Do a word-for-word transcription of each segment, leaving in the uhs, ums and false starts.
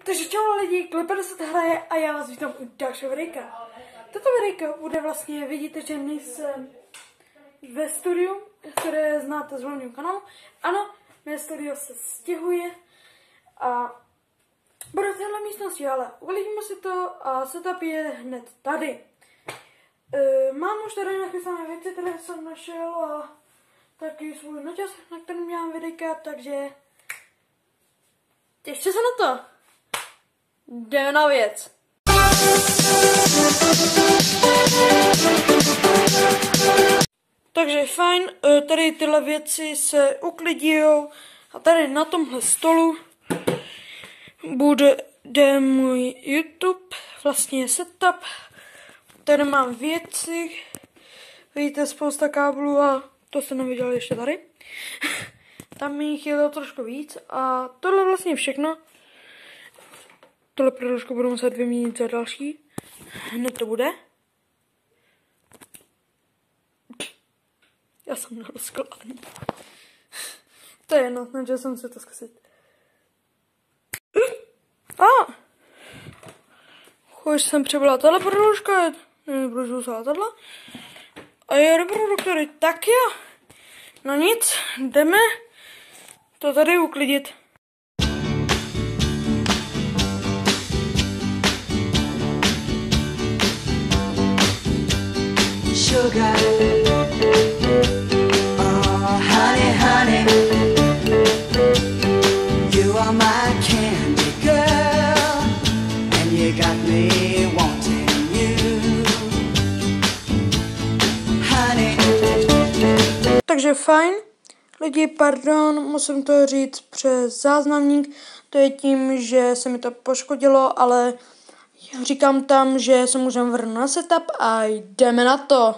Takže čau lidi, Clipper se hraje a já vás vítám u dalšího videjka. Toto videjka bude vlastně, vidíte, že nejsem ve studiu, které znáte z hlavního kanálu. Ano, mé studio se stěhuje a bude v téhle místnosti, ale uvidíme si to a setup je hned tady. E, mám už tady nachystané věci, které jsem našel a taky svůj noťaz, na kterém dělám videjka, takže těšte se na to. Jdeme na věc. Takže fajn, tady tyhle věci se uklidijou a tady na tomhle stolu bude můj YouTube, vlastně setup. Tady mám věci, vidíte spousta káblů a to jste neviděli ještě tady. Tam jich je to trošku víc a tohle vlastně všechno. Tohle předložku budu muset vyměnit za další. Hned to bude. Já jsem na rozkládání. To je jedno, že jsem se to zkusit. A! Už jsem přebyla tahle předložka, nebudu vzát tahle. A je reproduktory, tak jo. No nic, jdeme to tady uklidit. Sugar, oh honey, honey, you are my candy girl, and you got me wanting you, honey. Takže fajn, lidi, pardon, musím to říct přes záznamník, to je tím, že se mi to poškodilo, ale říkám tam, že se můžeme vrhnout na setup a jdeme na to.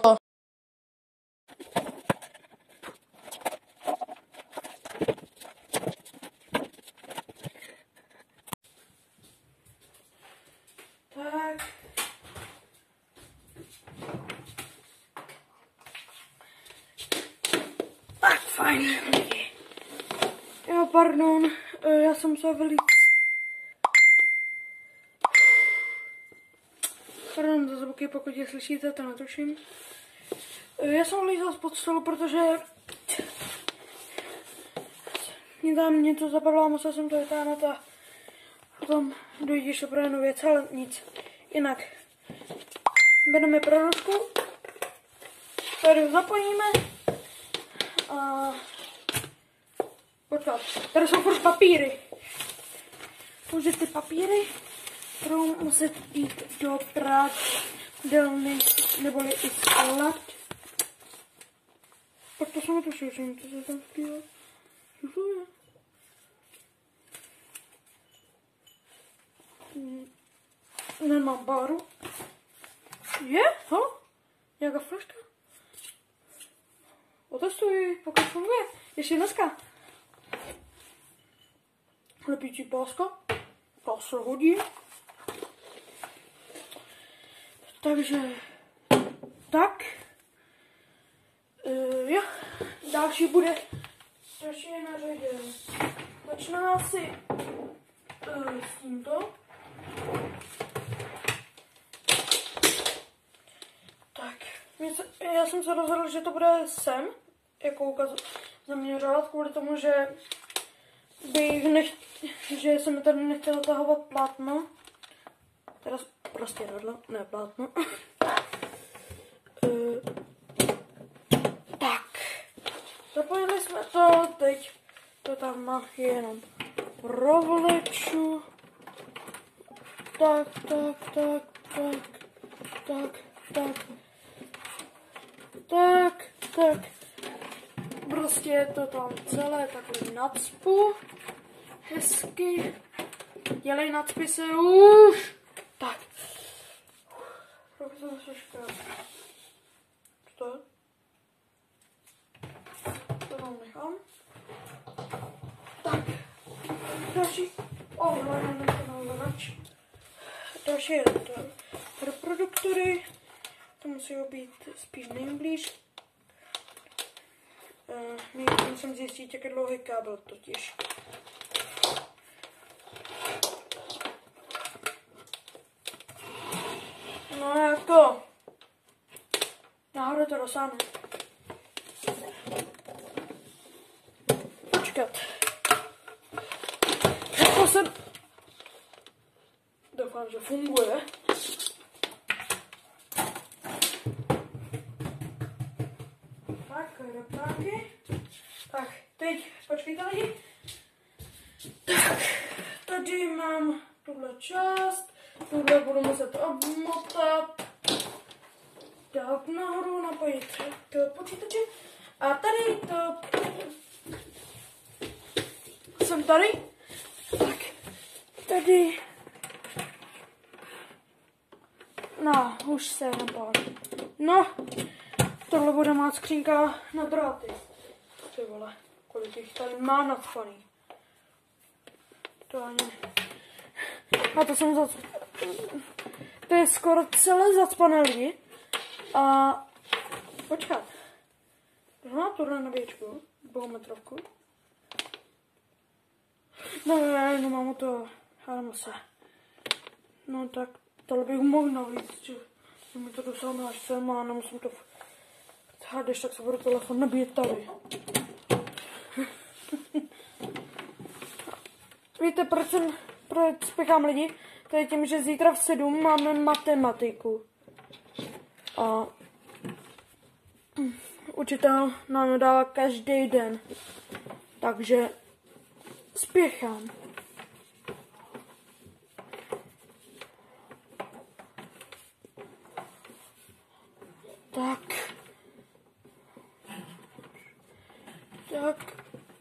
Tak. Tak, fajn. Jo, pardon, já jsem se vylít. Pardon za zvuky, pokud je slyšíte, to netuším. Já jsem lízal spod stolu, protože mě tam něco zapadlo a musel jsem to vytáhnout a potom dojde ještě pro jednu věc, ale nic. Jinak bereme produktku, tady ho zapojíme a počkat, tady jsou furt papíry. Pouze ty papíry budou muset jít do prádelny, neboli i sklad. Pak to jsem netušil, že to se tam zpívá. Co to je? Nemám baru. Je? Ho? Nějaká flaška? Otestuji, pokud funguje. Ještě dneska. Lepící páska. To se hodí. Takže tak. Uh, jo. Další bude. Další je na řadě. Začíná asi uh, s tímto. Tak. Já jsem se rozhodl, že to bude sem. Jako ukaz zaměřovat kvůli tomu, že bych nech... že jsem mi tady nechtěla zatahovat plátno. Teda prostě radlo, ne plátno. uh, tak. Zapojili jsme to, teď to tam má jenom provleču. Tak, tak, tak, tak, tak, tak, tak, tak. Prostě to tam celé takhle nacpu. Hezky. Dělej nacpy se už. Tak. Trochu jsem se škál. Co to je? To tam nechám. Tak. Další. O, hledám to na hledač. Další je to reproduktory. To musí být spíš nejblíž. Uh, musím zjistit, jak je dlouhý kábel totiž. dosáhne. Počkat. Jako jsem... Doufám, že funguje. Tak, repráky. Tak, teď, počkejte lidi. Tak, tady mám tuhle část. Tuhle budu muset obmotat. Dát nahoru, napojit k počítači. A tady to... Jsem tady. Tak, tady... No, už se napal. No, tohle bude má skřínka na dráty. Ty vole, kolik jich tady má nacpaný. To ani... A to jsem zac... To je skoro celé zacpané lidi. A... Počkat. Tohle má tohle nabíječku, dvoumetrovku. No, ne, nemám to, hádám se. No tak, tohle bych mohl navít, že, že mi to dosáhne až sem a nemusím to... A když tak se budu telefon nabíjet tady. Víte, proč, jsem, proč spěchám lidi? To je tím, že zítra v sedm máme matematiku. A učitel nám dává každý den. Takže spěchám. Tak. Tak.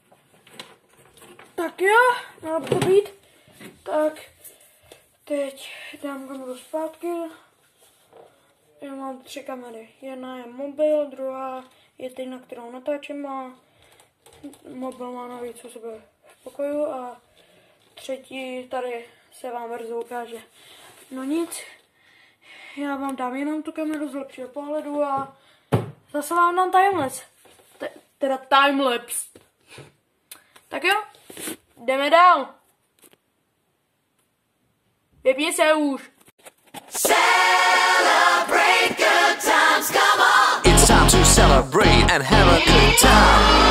Tak jo, mělo by to být. Tak. Teď dám kameru zpátky. Já mám tři kamery. Jedna je mobil, druhá je ty, na kterou natáčím a mobil má navíc u sebe v pokoju a třetí tady se vám brzo ukáže. No nic, já vám dám jenom tu kameru z lepšího pohledu a zase vám dám timelapse. T- teda timelapse. Tak jo, jdeme dál. Vypni se už. Celebrate good times, come on! It's time to celebrate and have a good time.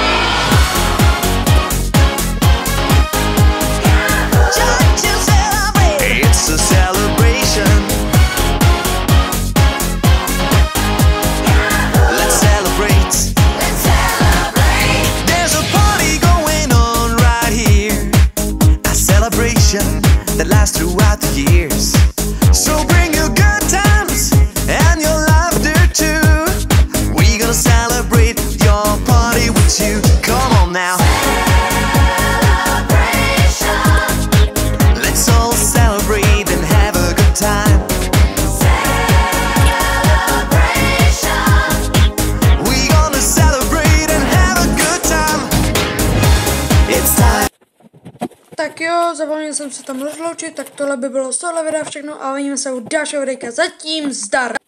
Time to celebrate! It's a celebration. Let's celebrate. Let's celebrate! There's a party going on right here. A celebration that lasts throughout the years. So bring your good times and your laughter too. We're gonna celebrate your party with you. Come on now. Celebration! Let's all celebrate and have a good time. Celebration! We're gonna celebrate and have a good time. It's time. Tak jo, zapomněl jsem se tam rozloučit, tak tohle by bylo z tohle videa všechno a vidíme se u dalšího videa. Zatím zdar!